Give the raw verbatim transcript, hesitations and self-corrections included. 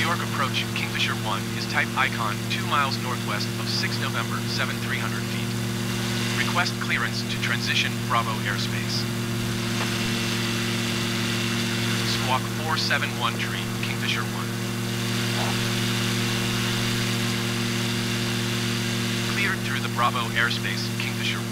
York approach, Kingfisher one, is type Icon, two miles northwest of six November, seven three hundred feet. Request clearance to transition Bravo airspace. Squawk four seven one tree, Kingfisher one. Cleared through the Bravo airspace, Kingfisher one.